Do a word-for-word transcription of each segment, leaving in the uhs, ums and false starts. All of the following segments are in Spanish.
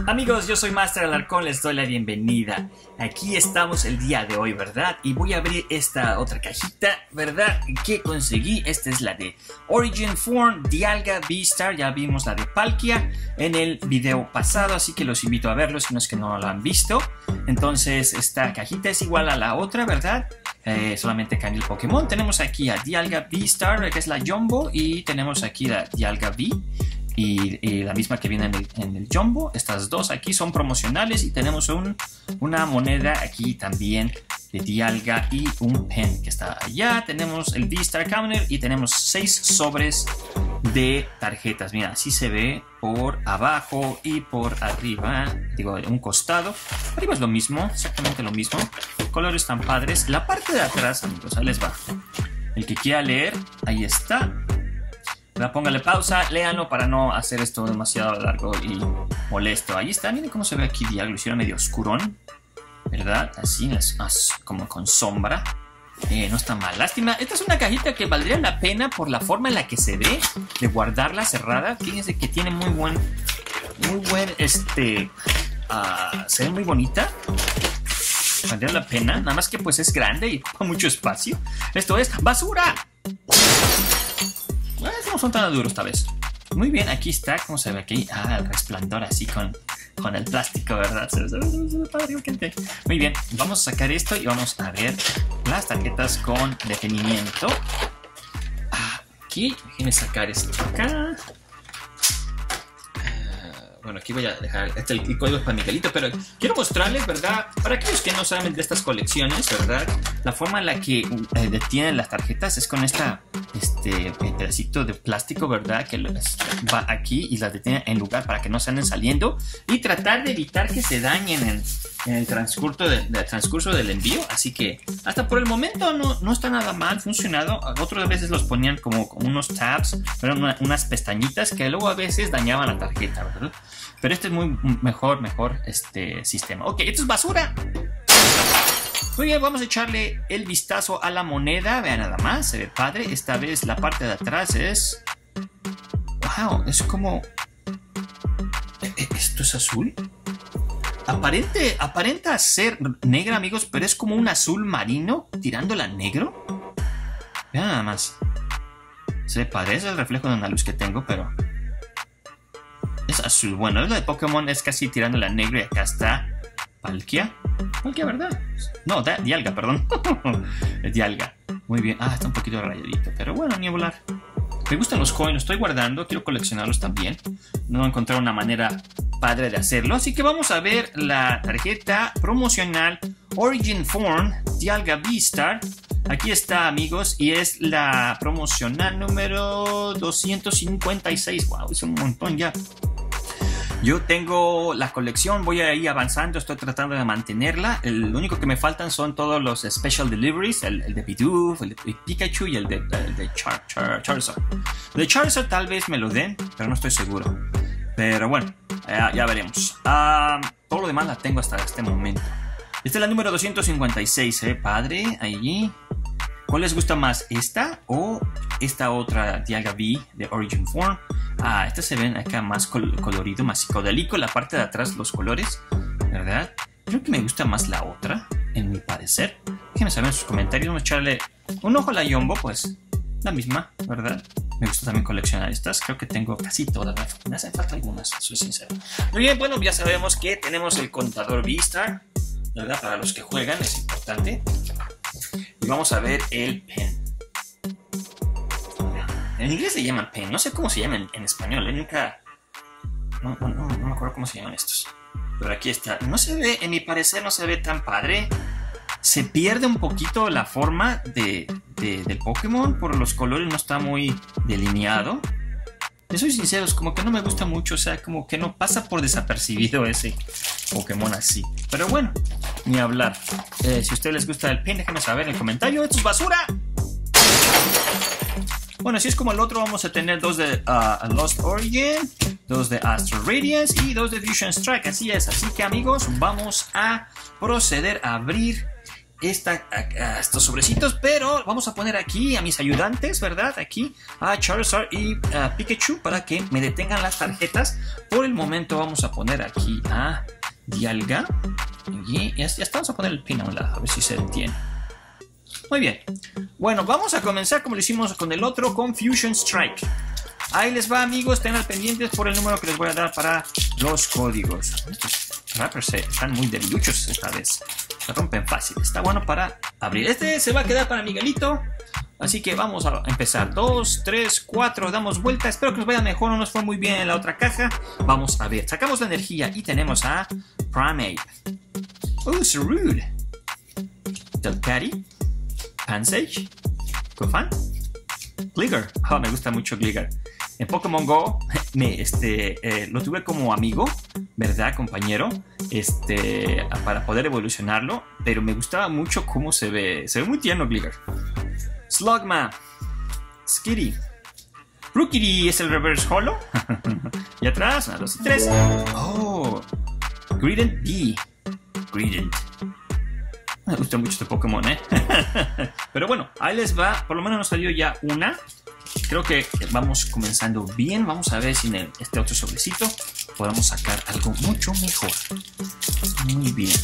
Amigos, yo soy Master Alarcón, les doy la bienvenida. Aquí estamos el día de hoy, ¿verdad? Y voy a abrir esta otra cajita, ¿verdad? Que conseguí. Esta es la de Origin Form Dialga V-Star. Ya vimos la de Palkia en el video pasado, así que los invito a verlo si no es que no lo han visto. Entonces, esta cajita es igual a la otra, ¿verdad? Eh, solamente cambia el Pokémon. Tenemos aquí a Dialga V-Star, que es la Jumbo, y tenemos aquí la Dialga V. Y, y la misma que viene en el, en el Jumbo. Estas dos aquí son promocionales y tenemos un, una moneda aquí también de Dialga y un pen que está allá. Tenemos el V-Star Counter y tenemos seis sobres de tarjetas. Mira, así se ve por abajo y por arriba, digo, un costado. Arriba es lo mismo, exactamente lo mismo. Colores tan padres. La parte de atrás, amigos, ahí les va. El que quiera leer, ahí está. Póngale pausa, léanlo para no hacer esto demasiado largo y molesto. Ahí está, miren cómo se ve aquí Dialga, lo hicieron medio oscurón, ¿verdad? Así, como con sombra. Eh, no está mal, lástima. Esta es una cajita que valdría la pena por la forma en la que se ve, de guardarla cerrada. Fíjense que tiene muy buen, muy buen, este, uh, se ve muy bonita. Valdría la pena, nada más que pues es grande y ocupa mucho espacio. Esto es basura. No son tan duros esta vez. Muy bien, aquí está, ¿cómo se ve aquí? Ah, el resplandor así con, con el plástico, ¿verdad? Se ve, se ve, se ve padre, gente. Muy bien, vamos a sacar esto y vamos a ver las tarjetas con detenimiento. Aquí, déjenme sacar esto acá. Bueno, aquí voy a dejar, este el código es para Miguelito, pero quiero mostrarles, ¿verdad? Para aquellos que no saben de estas colecciones, ¿verdad? La forma en la que eh, detienen las tarjetas es con esta, este pedacito de plástico, ¿verdad? Que las va aquí y las detiene en lugar para que no se anden saliendo y tratar de evitar que se dañen en, en el transcurso, de, de, transcurso del envío. Así que hasta por el momento no, no está nada mal funcionado. Otras veces los ponían como, como unos tabs, pero una, unas pestañitas que luego a veces dañaban la tarjeta, ¿verdad? Pero este es muy mejor, mejor este sistema. Ok, esto es basura. Muy bien, vamos a echarle el vistazo a la moneda. Vean nada más, se ve padre. Esta vez la parte de atrás es... Wow, es como... ¿Esto es azul? Aparente, aparenta ser negra, amigos, pero es como un azul marino tirándola a negro. Vean nada más. Se ve padre, es el reflejo de una luz que tengo, pero... es azul. Bueno, la de Pokémon es casi tirándole a negro y acá está Palkia. Palkia, ¿verdad? No, da, Dialga, perdón. Dialga. Muy bien. Ah, está un poquito rayadito, pero bueno, ni hablar. Me gustan los coins, los estoy guardando. Quiero coleccionarlos también. No encontré una manera padre de hacerlo. Así que vamos a ver la tarjeta promocional Origin Form Dialga V-Star. Aquí está, amigos, y es la promocional número doscientos cincuenta y seis. Wow, es un montón ya. Yo tengo la colección, voy a ir avanzando, estoy tratando de mantenerla. El, lo único que me faltan son todos los special deliveries, el, el de Bidoof, el de Pikachu y el de, el de Char, Char, Charizard. El de Charizard tal vez me lo den, pero no estoy seguro. Pero bueno, ya, ya veremos. Uh, todo lo demás la tengo hasta este momento. Esta es la número doscientos cincuenta y seis, ¿eh? Padre, allí. ¿Cuál les gusta más? ¿Esta o esta otra Dialga V de Origin Form? Ah, esta se ven acá más col colorido, más psicodélico. La parte de atrás, los colores, ¿verdad? Creo que me gusta más la otra, en mi parecer. Déjenme saber en sus comentarios. Vamos a echarle un ojo a la Jumbo, pues la misma, ¿verdad? Me gusta también coleccionar estas. Creo que tengo casi todas. Me hacen falta algunas, soy sincero. Muy bien, bueno, ya sabemos que tenemos el contador V-Star, ¿verdad? Para los que juegan es importante. Y vamos a ver el pen. En inglés se llaman pen. No sé cómo se llaman en, en español. ¿eh? Nunca... No, no, no, no me acuerdo cómo se llaman estos. Pero aquí está. No se ve, en mi parecer no se ve tan padre. Se pierde un poquito la forma de, de, del Pokémon. Por los colores no está muy delineado. Les soy sincero, es como que no me gusta mucho. O sea, como que no pasa por desapercibido ese Pokémon así. Pero bueno, ni hablar. Eh, si a ustedes les gusta el pen, déjenme saber en el comentario. ¡Esto es basura! Bueno, así es como el otro. Vamos a tener dos de uh, Lost Origin, dos de Astral Radiance y dos de Fusion Strike. Así es. Así que, amigos, vamos a proceder a abrir esta, a, a estos sobrecitos, pero vamos a poner aquí a mis ayudantes, ¿verdad? Aquí a Charizard y a Pikachu para que me detengan las tarjetas. Por el momento vamos a poner aquí a Dialga. Y ya, ya está, vamos a poner el pin a un lado, a ver si se detiene. Muy bien. Bueno, vamos a comenzar como lo hicimos con el otro, con Fusion Strike. Ahí les va, amigos, estén al pendientes por el número que les voy a dar para los códigos. Estos rappers están muy debiluchos esta vez. Se rompen fácil. Está bueno para abrir. Este se va a quedar para Miguelito. Así que vamos a empezar. dos, tres, cuatro. Damos vuelta. Espero que nos vaya mejor. No nos fue muy bien en la otra caja. Vamos a ver. Sacamos la energía y tenemos a Primeape. Oh, so rude. Delcatty. Pansage. Cofan. Gligar. Oh, me gusta mucho Gligar. En Pokémon Go me, este, eh, lo tuve como amigo, ¿verdad, compañero? Este, para poder evolucionarlo, pero me gustaba mucho cómo se ve. Se ve muy tierno Gligar. Slugma. Skitty. Rookidee es el Reverse Holo. Y atrás, una, dos y tres. Oh, Greedent B. Greedent. Me gusta mucho este Pokémon, ¿eh? Pero bueno, ahí les va. Por lo menos nos salió ya una. Creo que vamos comenzando bien. Vamos a ver si en el, este otro sobrecito podemos sacar algo mucho mejor. Muy bien.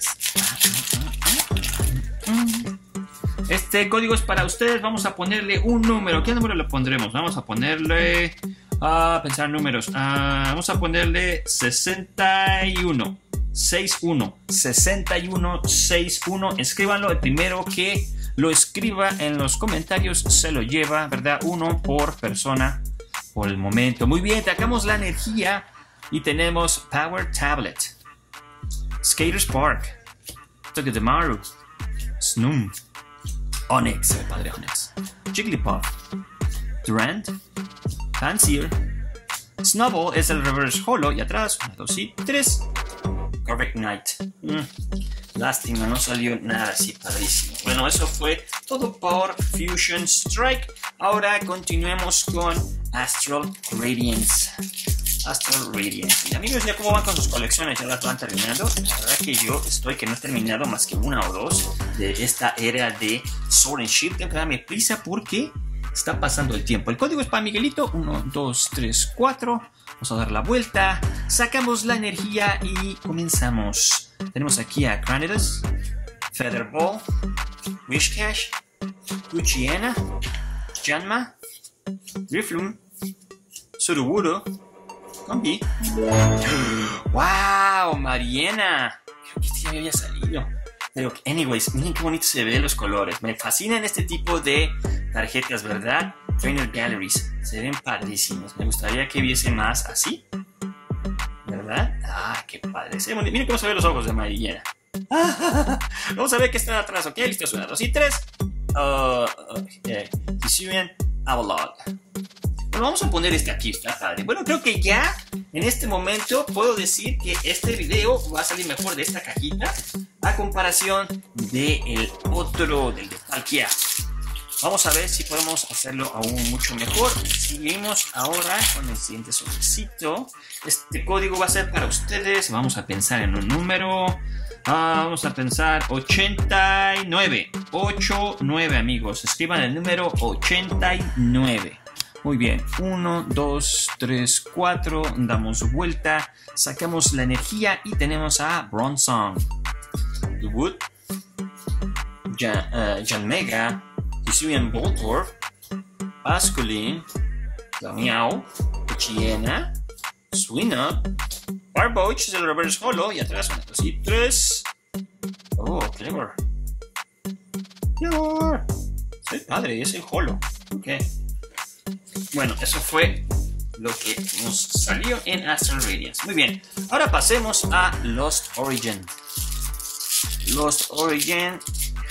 Este código es para ustedes. Vamos a ponerle un número. ¿Qué número le pondremos? Vamos a ponerle... A pensar números. Uh, vamos a ponerle sesenta y uno. sesenta y uno. sesenta y uno, sesenta y uno. Escríbanlo. El primero que lo escriba en los comentarios se lo lleva, ¿verdad? Uno por persona por el momento. Muy bien, sacamos la energía y tenemos Power Tablet, Skater Spark, Togedemaru, Snoom, Onix, el padre Onix, Jigglypuff, Durant, Fancier, Snubbull es el Reverse Holo y atrás, uno, dos y tres. Correct Knight. Mm, lástima, no salió nada así padrísimo. Bueno, eso fue todo por Fusion Strike. Ahora continuemos con Astral Radiance. Astral Radiance. Y amigos, ya cómo van con sus colecciones, ya las van terminando. La verdad que yo estoy que no he terminado más que una o dos de esta era de Sword and Shield. Tengo que darme prisa porque está pasando el tiempo. El código es para Miguelito. uno, dos, tres, cuatro. Vamos a dar la vuelta. Sacamos la energía y comenzamos. Tenemos aquí a Granitas, Featherball, Wishcash, Luciana, Janma, Rifflum, Suruguro, Combi. ¡Wow! Mariana. Creo que este ya me había salido. Pero, anyways, miren qué bonito se ven los colores. Me fascinan este tipo de tarjetas, ¿verdad? Trainer Galleries. Se ven padrísimos. Me gustaría que viese más así. ¿Verdad? ¡Ah, qué padre! Se ven, miren cómo se ven los ojos de Mariana. Vamos a ver qué está atrás. Ok, listo. Una, dos y tres. Uh, okay. Hisuian Avalog. Bueno, vamos a poner este aquí. Está padre. Bueno, creo que ya en este momento puedo decir que este video va a salir mejor de esta cajita a comparación del otro, del de Palkia. Vamos a ver si podemos hacerlo aún mucho mejor. Seguimos ahora con el siguiente sobrecito. Este código va a ser para ustedes. Vamos a pensar en un número. Ah, vamos a pensar ochenta y nueve. ochenta y nueve, amigos. Escriban el número ochenta y nueve. Muy bien. uno, dos, tres, cuatro. Damos vuelta. Sacamos la energía y tenemos a Bronzong, Wood, Jan, uh, Janmega, Hisuian Voltorb, Basculin, Lamiao, Pochiena, Swinub, Barboach es el Reverse Holo y atrás una, dos y tres. Oh, Clever. Clever. Soy padre, es el Holo. Ok. Bueno, eso fue lo que nos salió en Astral Radiance. Muy bien. Ahora pasemos a Lost Origin. Lost Origin.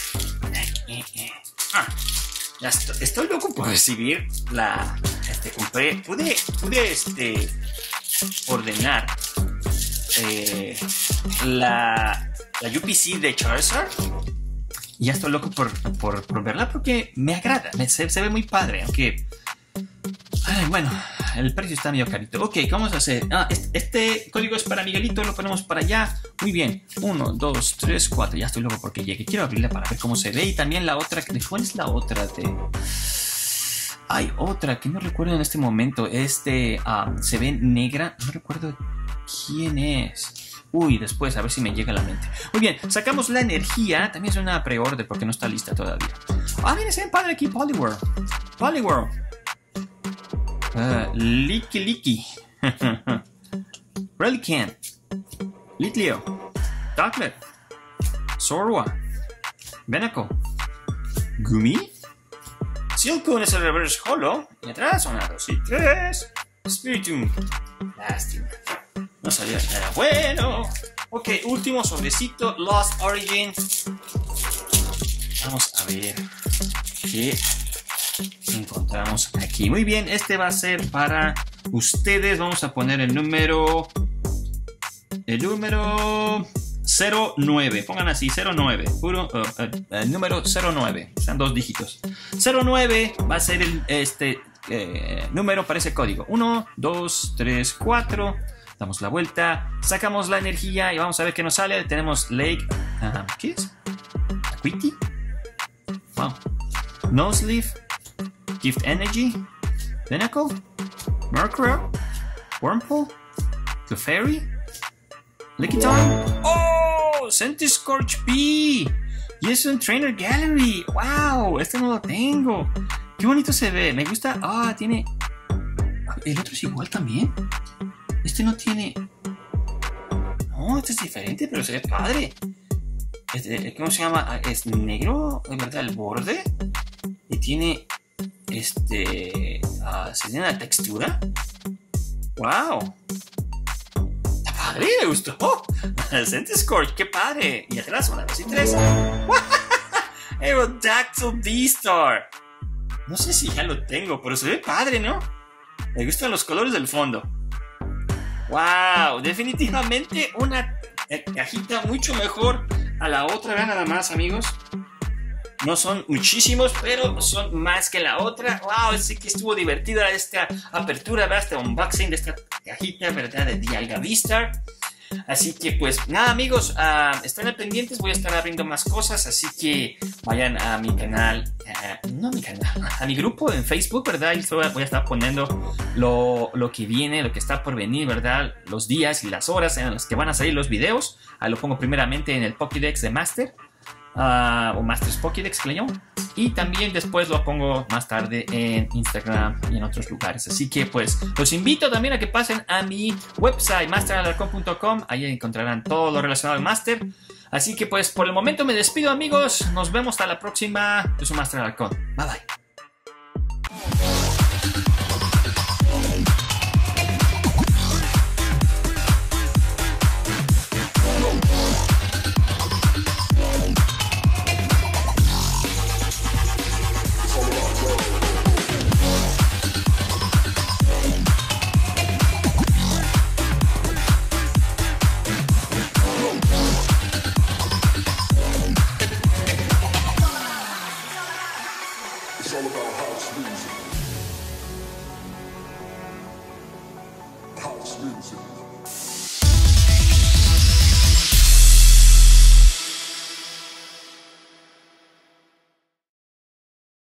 Ah, ya estoy, estoy loco por recibir la. Este, compré. Pude, pude este, ordenar eh, la, la U P C de Charizard. Y ya estoy loco por, por, por verla porque me agrada. Me, se, se ve muy padre. Aunque. Ay, bueno, el precio está medio carito. Ok, ¿qué vamos a hacer? Ah, este, este código es para Miguelito, lo ponemos para allá. Muy bien. uno, dos, tres, cuatro. Ya estoy loco porque llegue. Quiero abrirla para ver cómo se ve. Y también la otra. ¿Cuál es la otra? De... Hay otra que no recuerdo en este momento. Este um, se ve negra. No recuerdo quién es. Uy, después a ver si me llega a la mente. Muy bien, sacamos la energía. También es una pre-order porque no está lista todavía. Ah, miren, se ven padre aquí. Poliwhirl. Poliwhirl. Uh, Licky Licky. Relican. Litleo. Darklet. Zorua. Venaco. Gumi. Silcoon es el reverse holo. Y atrás, una, dos y tres. Spiritomb. Lástima. No sabía que era bueno. Ok, último sobrecito. Lost Origin. Vamos a ver qué encontramos aquí. Muy bien, este va a ser para ustedes. Vamos a poner el número. El número cero nueve. Pongan así, cero nueve. Puro, uh, uh, el número cero nueve. Sean dos dígitos. cero nueve va a ser el, este eh, número para ese código. uno, dos, tres, cuatro. Damos la vuelta. Sacamos la energía y vamos a ver qué nos sale. Tenemos Lake. Uh, ¿Qué es? Acuity. Wow. Noseleaf. Gift Energy. Venacle. Murkrow. Wurmple. Clefairy. Lickitung. ¡Oh! Centiskorch P. Y es un Trainer Gallery. ¡Wow! Este no lo tengo. Qué bonito se ve. Me gusta. Ah, tiene. El otro es igual también. Este no tiene. No, este es diferente, pero se ve padre. Este, ¿cómo se llama? Es negro, de verdad, el borde. Y tiene. Este. Uh, ¿Se tiene la textura? ¡Wow! ¡Padre! ¡Me gustó! ¡Oh! Centiskorch, ¡qué padre! Y atrás, una, dos y tres. Aerodactyl D-Star. No sé si ya lo tengo, pero se ve padre, ¿no? Me gustan los colores del fondo. ¡Wow! Definitivamente una cajita mucho mejor a la otra. Vean nada más, amigos. No son muchísimos, pero son más que la otra. ¡Wow! Sí que estuvo divertida esta apertura, ¿verdad? Este unboxing de esta cajita, ¿verdad? De Dialga V-Star. Así que, pues, nada, amigos. Uh, estén al pendientes. Voy a estar abriendo más cosas. Así que vayan a mi canal. Uh, no a mi canal. A mi grupo en Facebook, ¿verdad? Y voy a estar poniendo lo, lo que viene, lo que está por venir, ¿verdad? Los días y las horas en las que van a salir los videos. Ahí lo pongo primeramente en el Pokédex de Master. Uh, o Masters Pokédex que le llamo, y también después lo pongo más tarde en Instagram y en otros lugares. Así que pues los invito también a que pasen a mi website master alarcón punto com. Ahí encontrarán todo lo relacionado al Master. Así que pues por el momento me despido, amigos. Nos vemos hasta la próxima. Yo soy Master Alarcón. Bye bye. It's all about house music. House music.